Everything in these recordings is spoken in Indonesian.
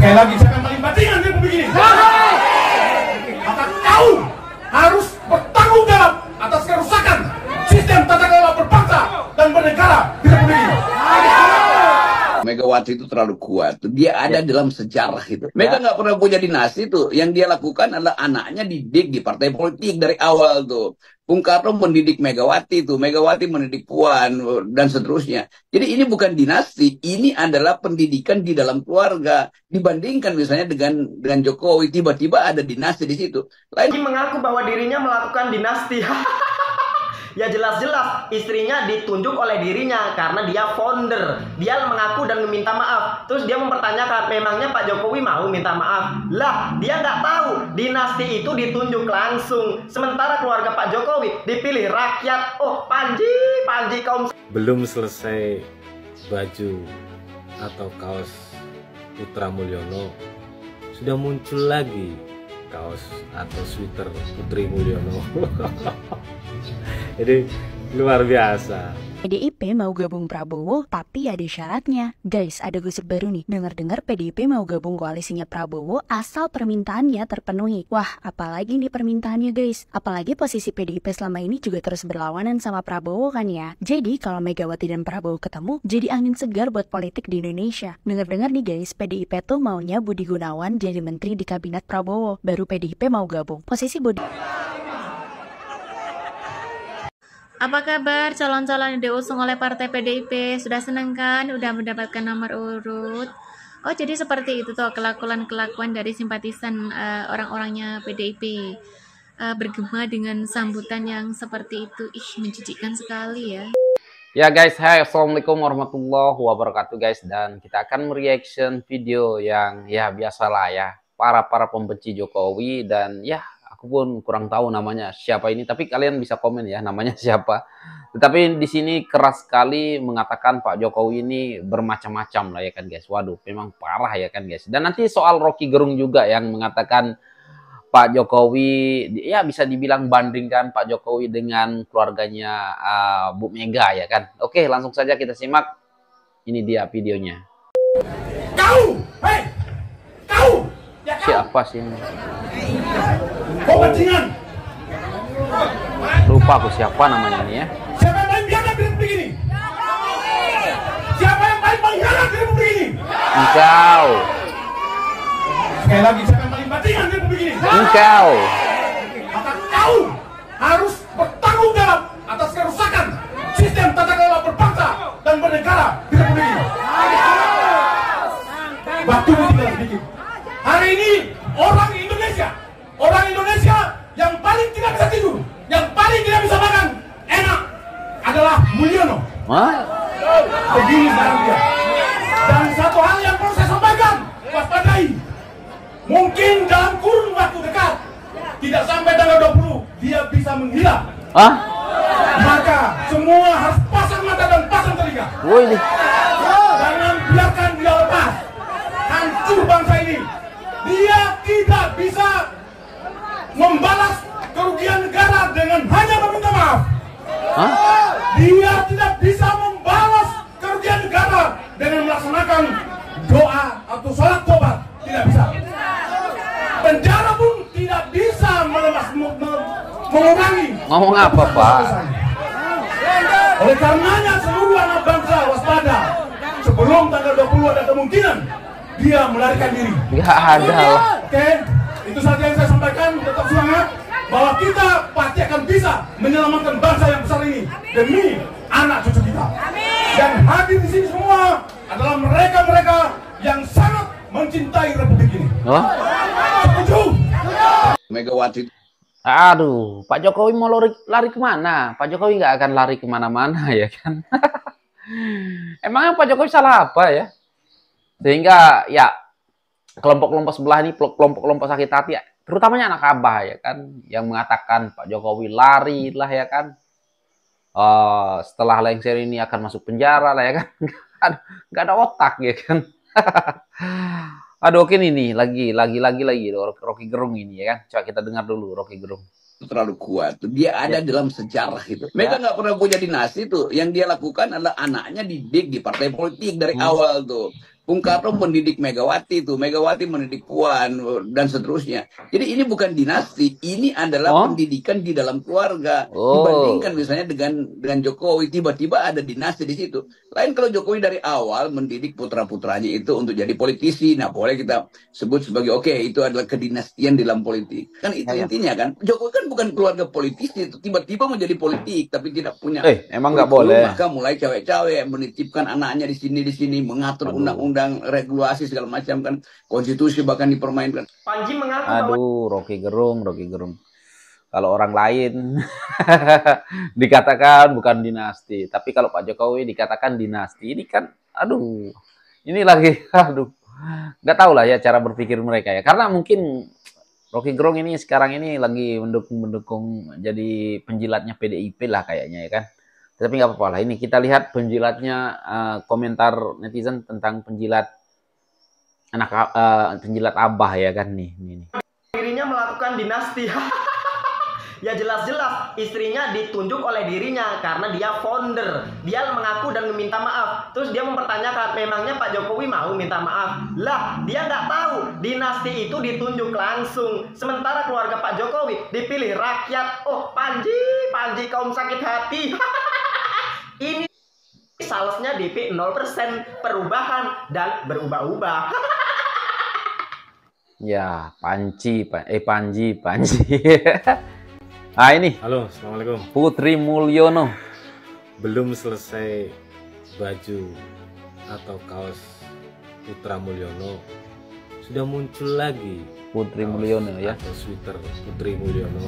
Sekali lagi saya akan melibatkan di Republik ini. Maka kau harus bertanggung jawab atas kerusakan sistem tata kelola berbangsa dan bernegara di Republik ini. Megawati itu terlalu kuat. Dia ada dalam sejarah itu. Mega nggak pernah punya dinasti tuh. Yang dia lakukan adalah anaknya didik di partai politik dari awal tuh. Bung Karno mendidik Megawati tuh. Megawati mendidik Puan dan seterusnya. Jadi ini bukan dinasti. Ini adalah pendidikan di dalam keluarga. Dibandingkan misalnya dengan Jokowi, tiba-tiba ada dinasti di situ. Lain mengaku bahwa dirinya melakukan dinasti. Ya jelas-jelas istrinya ditunjuk oleh dirinya karena dia founder. Dia mengaku dan meminta maaf. Terus dia mempertanyakan, memangnya Pak Jokowi mau minta maaf? Lah, dia nggak tahu dinasti itu ditunjuk langsung. Sementara keluarga Pak Jokowi dipilih rakyat. Oh, Panji kaum. Belum selesai baju atau kaos Putra Mulyono, sudah muncul lagi kaos atau sweater Putri Mulyono. Jadi luar biasa. PDIP mau gabung Prabowo, tapi ada syaratnya. Guys, ada gosip baru nih. Dengar-dengar PDIP mau gabung koalisinya Prabowo asal permintaannya terpenuhi. Wah, apalagi nih permintaannya guys. Apalagi posisi PDIP selama ini juga terus berlawanan sama Prabowo kan ya. Jadi kalau Megawati dan Prabowo ketemu, jadi angin segar buat politik di Indonesia. Dengar-dengar nih guys, PDIP tuh maunya Budi Gunawan jadi menteri di kabinet Prabowo. Baru PDIP mau gabung. Posisi Budi... Apa kabar calon-calon yang diusung oleh partai PDIP? Sudah senang kan? Udah mendapatkan nomor urut? Oh, jadi seperti itu tuh kelakuan-kelakuan dari simpatisan orang-orangnya PDIP. Bergema dengan sambutan yang seperti itu. Ih, menjijikkan sekali ya. Ya guys, hai, assalamualaikum warahmatullahi wabarakatuh guys. Dan kita akan mereaction video yang ya biasalah ya, para pembenci Jokowi. Dan ya aku pun kurang tahu namanya siapa ini, tapi kalian bisa komen ya namanya siapa. Tetapi di sini keras sekali mengatakan Pak Jokowi ini bermacam-macam lah ya kan guys. Waduh, memang parah ya kan guys. Dan nanti soal Rocky Gerung juga yang mengatakan Pak Jokowi ya bisa dibilang bandingkan Pak Jokowi dengan keluarganya Bu Mega ya kan. Oke, langsung saja kita simak. Ini dia videonya. Kau, hei, kau, ya kau. Siapa sih ini? Kepentingan. Lupa aku siapa namanya ini ya. Siapa yang paling biadab di Republik ini? Siapa yang paling mengkhianat di Republik ini? Engkau. Sekali lagi saya akan melibatkan di Republik ini. Engkau. Maka kau harus bertanggung jawab atas kerusakan sistem tata kelola berbangsa dan bernegara di Republik ini. Waktumu tinggal sedikit. Hari ini orang Indonesia yang paling tidak bisa tidur, yang paling tidak bisa makan enak adalah Mulyono. Begini sekarang dia. Dan satu hal yang perlu saya sampaikan, waspadai. Mungkin dalam kurun waktu dekat, tidak sampai tanggal 20, dia bisa menghilang. Maka semua harus pasang mata dan pasang telinga. Jangan biarkan dia lepas. Hancur bangsa ini. Dia tidak bisa membalas kerugian negara dengan hanya meminta maaf. Dia tidak bisa membalas kerugian negara dengan melaksanakan doa atau sholat tobat. Tidak bisa. Penjara pun tidak bisa mengurangi. Ngomong apa Pak? Oleh karenanya seluruh anak bangsa waspada. Sebelum tanggal 20 ada kemungkinan dia melarikan diri. Nggak ada lah. Oke, itu saja yang saya sampaikan. Tetap semangat bahwa kita pasti akan bisa menyelamatkan bangsa yang besar ini demi anak cucu kita. Dan hadir di sini semua adalah mereka-mereka yang sangat mencintai Republik ini. Setuju? Megawati. Aduh, Pak Jokowi mau lari kemana? Pak Jokowi nggak akan lari kemana-mana ya kan? Emangnya Pak Jokowi salah apa ya? Sehingga ya kelompok-kelompok sebelah ini, kelompok-kelompok sakit hati, terutamanya anak abah ya kan, yang mengatakan Pak Jokowi lari lah ya kan, setelah lengser ini akan masuk penjara lah ya kan, nggak ada otak ya kan. Aduh, oke ini lagi Rocky Gerung ini ya kan, coba kita dengar dulu Rocky Gerung. Terlalu kuat. Dia ada dalam sejarah itu. Mega nggak pernah punya dinasti tuh. Yang dia lakukan adalah anaknya didik di partai politik dari awal tuh. Bung Karno mendidik Megawati tuh, Megawati mendidik Puan dan seterusnya. Jadi ini bukan dinasti, ini adalah pendidikan di dalam keluarga. Dibandingkan misalnya dengan Jokowi, tiba-tiba ada dinasti di situ. Lain kalau Jokowi dari awal mendidik putra-putranya itu untuk jadi politisi, nah boleh kita sebut sebagai oke, itu adalah kedinastian dalam politik. Kan itu intinya kan. Jokowi kan bukan keluarga politisi, itu tiba-tiba menjadi politik tapi tidak punya. Emang nggak boleh. Maka mulai cawe-cawe menitipkan anaknya di sini, mengatur undang-undang, regulasi segala macam kan, konstitusi bahkan dipermainkan. Panji mengaku Rocky Gerung. Kalau orang lain dikatakan bukan dinasti, tapi kalau Pak Jokowi dikatakan dinasti, ini kan, ini lagi, nggak tahu lah ya cara berpikir mereka ya. Karena mungkin Rocky Gerung ini sekarang ini lagi mendukung jadi penjilatnya PDIP lah kayaknya ya kan. Tapi nggak apa-apa lah, ini kita lihat penjilatnya, komentar netizen tentang penjilat penjilat Abah ya kan nih. Dirinya melakukan dinasti. Ya jelas-jelas istrinya ditunjuk oleh dirinya karena dia founder. Dia mengaku dan meminta maaf. Terus dia mempertanyakan, memangnya Pak Jokowi mau minta maaf? Lah, dia nggak tahu dinasti itu ditunjuk langsung. Sementara keluarga Pak Jokowi dipilih rakyat. Oh, Panji kaum sakit hati. Ini salesnya DP 0%, perubahan dan berubah-ubah. Ya, Panji. Ah ini. Halo, assalamualaikum. Putri Mulyono. Belum selesai baju atau kaos Putra Mulyono, sudah muncul lagi Putri Mulyono ya. Atau sweater Putri Mulyono.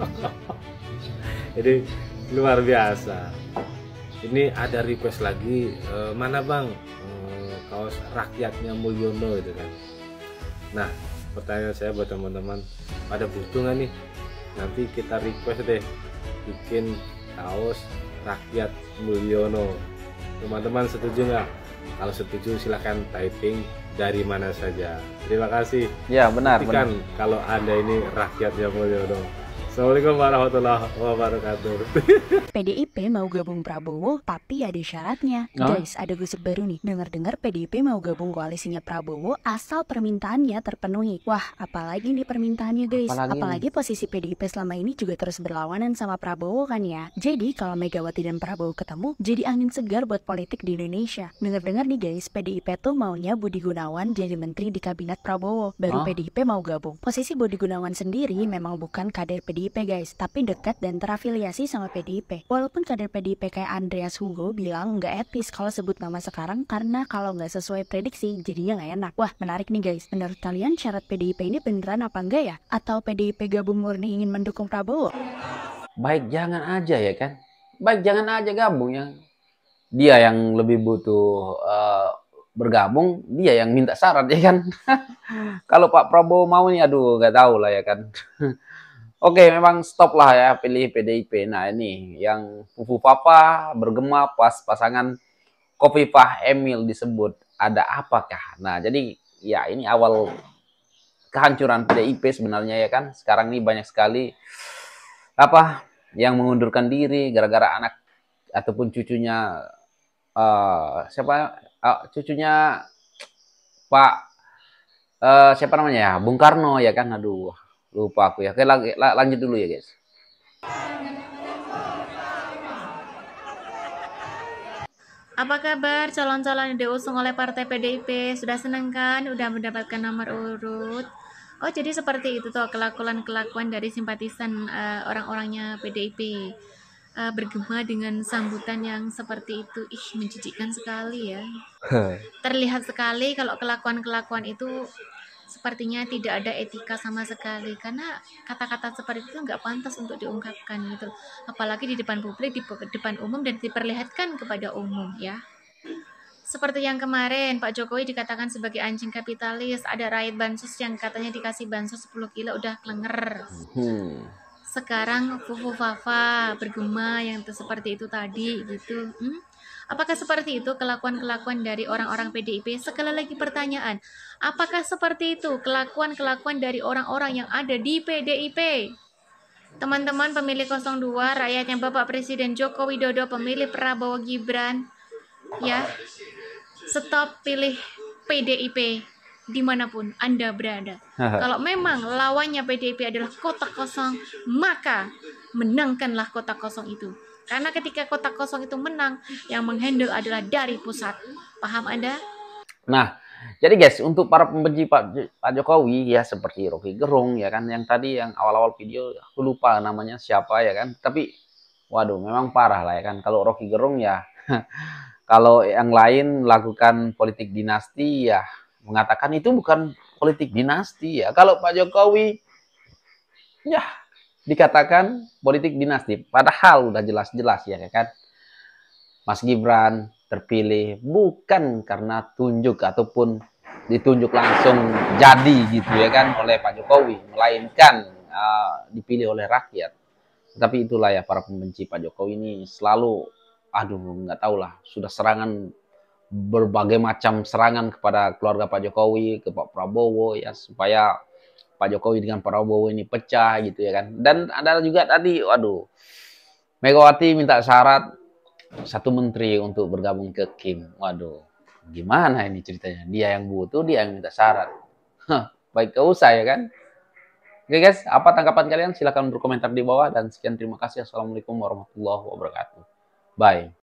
Jadi luar biasa. Ini ada request lagi, mana bang kaos rakyatnya Mulyono itu kan. Nah, pertanyaan saya buat teman-teman, pada butuh nggak nih? Nanti kita request deh bikin kaos rakyat Mulyono. Teman-teman setuju nggak? Kalau setuju silahkan typing dari mana saja. Terima kasih. Ya benar. Buktikan kalau Anda ini rakyatnya Mulyono. Assalamualaikum warahmatullahi wabarakatuh. PDIP mau gabung Prabowo, tapi ada syaratnya. Guys, ada gosip baru nih. Dengar-dengar PDIP mau gabung koalisinya Prabowo asal permintaannya terpenuhi. Wah, apalagi nih permintaannya guys. Apalagi posisi PDIP selama ini juga terus berlawanan sama Prabowo kan ya. Jadi kalau Megawati dan Prabowo ketemu, jadi angin segar buat politik di Indonesia. Dengar-dengar nih guys, PDIP tuh maunya Budi Gunawan jadi menteri di kabinet Prabowo. Baru PDIP mau gabung. Posisi Budi Gunawan sendiri memang bukan kader PDIP guys, tapi dekat dan terafiliasi sama PDIP. Walaupun kader PDIP kayak Andreas Hugo bilang nggak etis kalau sebut nama sekarang karena kalau nggak sesuai prediksi jadinya nggak enak. Wah, menarik nih guys. Menurut kalian syarat PDIP ini beneran apa enggak ya? Atau PDIP gabung murni ingin mendukung Prabowo? Baik jangan aja ya kan. Baik jangan aja gabung ya. Dia yang lebih butuh bergabung, dia yang minta syarat ya kan. Kalau Pak Prabowo mau nih, aduh nggak tahu lah ya kan. Oke, memang stop lah ya pilih PDIP. Nah ini yang Fufu Papa bergema pas pasangan Khofifah Emil disebut. Ada apakah? Nah jadi ya ini awal kehancuran PDIP sebenarnya ya kan. Sekarang ini banyak sekali yang mengundurkan diri gara-gara anak ataupun cucunya cucunya Pak siapa namanya ya, Bung Karno ya kan. Aduh lupa aku ya. Oke, lanjut dulu ya guys. Apa kabar calon-calon yang diusung oleh partai PDIP? Sudah senang kan? Udah mendapatkan nomor urut? Oh jadi seperti itu tuh kelakuan dari simpatisan orang-orangnya PDIP. Bergema dengan sambutan yang seperti itu. Ih, menjijikkan sekali ya. Terlihat sekali kalau kelakuan-kelakuan itu sepertinya tidak ada etika sama sekali, karena kata-kata seperti itu nggak pantas untuk diungkapkan gitu, apalagi di depan publik, di depan umum, dan diperlihatkan kepada umum ya. Seperti yang kemarin Pak Jokowi dikatakan sebagai anjing kapitalis, ada rakyat bansos yang katanya dikasih bansos 10 kilo udah kelenger. Sekarang Fufu Fafa bergema yang seperti itu tadi gitu. Apakah seperti itu kelakuan-kelakuan dari orang-orang PDIP? Sekali lagi pertanyaan, apakah seperti itu kelakuan-kelakuan dari orang-orang yang ada di PDIP? Teman-teman pemilih 02, rakyatnya Bapak Presiden Joko Widodo, pemilih Prabowo Gibran, ya, stop pilih PDIP dimanapun Anda berada. Kalau memang lawannya PDIP adalah kotak kosong, maka menangkanlah kotak kosong itu. Karena ketika kotak kosong itu menang, yang menghandle adalah dari pusat. Paham Anda? Nah, jadi guys, untuk para pembenci Pak Jokowi ya seperti Rocky Gerung ya kan, yang tadi yang awal-awal video aku lupa namanya siapa ya kan, tapi waduh memang parah lah ya kan. Kalau Rocky Gerung ya kalau yang lain melakukan politik dinasti ya mengatakan itu bukan politik dinasti ya. Kalau Pak Jokowi ya dikatakan politik dinasti, padahal udah jelas-jelas ya kan. Mas Gibran terpilih bukan karena tunjuk ataupun ditunjuk langsung jadi gitu ya kan oleh Pak Jokowi, melainkan dipilih oleh rakyat. Tapi itulah ya para pembenci Pak Jokowi ini selalu, aduh nggak tahu lah, sudah serangan berbagai macam serangan kepada keluarga Pak Jokowi, ke Pak Prabowo ya supaya Pak Jokowi dengan Prabowo ini pecah gitu ya kan. Dan ada juga tadi, waduh, Megawati minta syarat satu menteri untuk bergabung ke Kim. Waduh, gimana ini ceritanya? Dia yang butuh, dia yang minta syarat. Baik gak usah ya kan? Oke guys, apa tanggapan kalian? Silahkan berkomentar di bawah dan sekian terima kasih. Assalamualaikum warahmatullahi wabarakatuh. Bye.